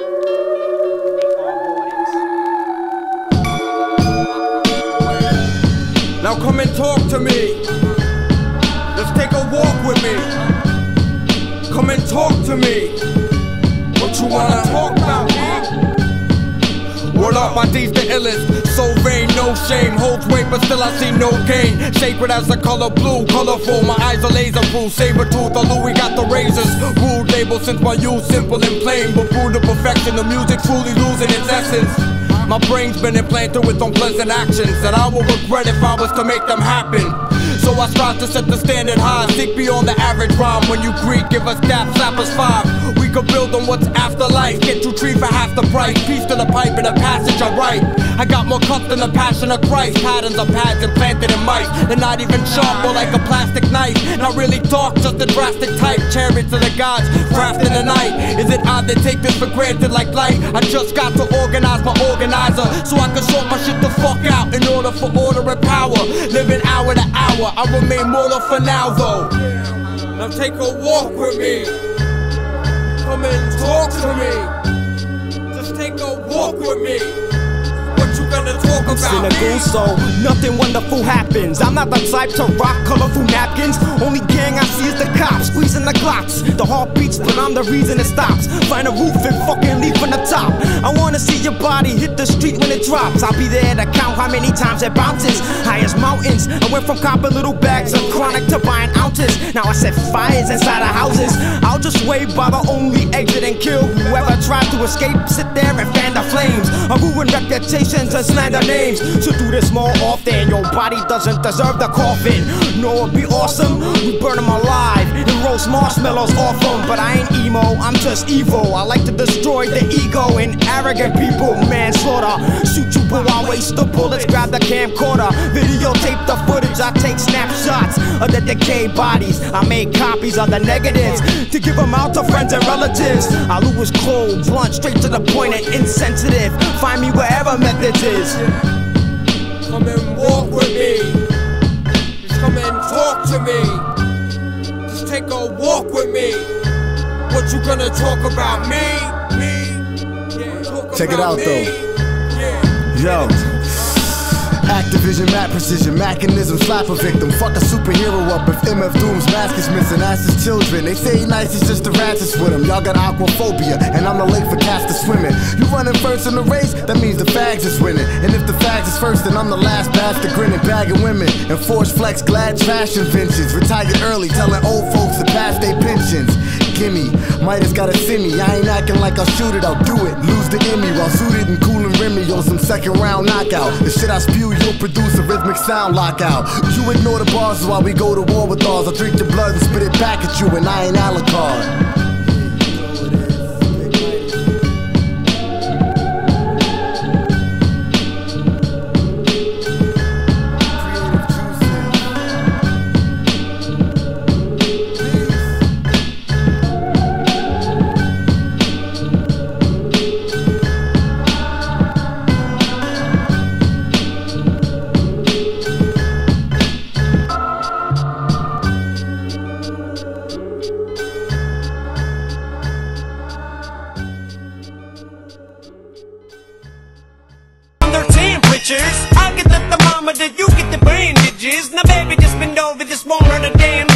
Now come and talk to me. Let's take a walk with me. Come and talk to me. What you wanna talk about? Word up, my D's the illest. So vain, no shame. Holds weight, but still I see no gain. Sacred as the color blue, colorful. My eyes are laser proof. Saber tooth, the Louis got the razors. Rude label since my youth, simple and plain. But true to perfection, the music truly losing its essence. My brain's been implanted with unpleasant actions that I will regret if I was to make them happen. So I strive to set the standard high, seek beyond the average rhyme. When you greet, give us dap, slap us five. We could build on what's afterlife. Get you tree for half the price. Piece to the pipe in a passage I write. I got more cuts than the passion of Christ. Patterns of pads implanted in mice. They're not even sharp or like a plastic knife. Not really dark, just a drastic type. Chariots of the gods, craft in the night. Is it odd to take this for granted like light? I just got to organize my organizer so I can sort my shit the fuck out in order for order and power. Living hour to hour, I remain mortal for now though. Now take a walk with me. Come and talk to me. Just take a walk with me. What you gonna talk about? Cynical, so nothing wonderful happens. I'm not the type to rock colorful napkins. Only gang I see is the cops squeezing the glocks. The heart beats, but I'm the reason it stops. Find a roof and fucking leave from the top. I wanna see your body hit the street when it drops. I'll be there to count how many times it bounces. High as mountains. I went from copping little bags of chronic to buying ounces. Now I set fires inside of houses. I'll just wait by the only exit and kill whoever tried to escape. Sit there and fan the flames. I ruin reputations and slander names. So do this more often. Your body doesn't deserve the coffin. No, it'd be awesome. We burn them alive and roast marshmallows off them. But I ain't emo, I'm just evil. I like to destroy the ego in arrogant people. Manslaughter. Shoot you, but I waste the bullets. Grab the camcorder. Videotape the footage. I take snapshots of the decayed bodies. I make copies of the negatives to give them out to friends and relatives. I lose cold, blunt, straight to the point and insensitive. Find me wherever methods is. Come and walk with me. Just come and talk to me. Just take a walk with me. What you gonna talk about? Me? Yeah. Check it out though. Yeah. Yo. Activision, mad precision, mechanism, slap a victim. Fuck a superhero up if MF Doom's mask is missing. Ask his children, they say he nice, he's just the ratchets with him. Y'all got aquaphobia, and I'm the late for cast to swimming. You running first in the race, that means the fags is winning. And if the fags is first, then I'm the last bastard grinning. Bagging women, and force flex, glad trash inventions. Retired early, telling old folks to pass their pensions. Gimme, Midas gotta see me. I ain't acting like I'll shoot it, I'll do it. Lose the Emmy while suited and cool and Remy on some second round knockout. The shit I spew, you'll produce a rhythmic sound lockout. You ignore the bars while we go to war with ours. I drink the blood and spit it back at you, and I ain't Alucard. I'll get the thermometer, you get the bandages. Now baby, just bend over, this won't hurt a damn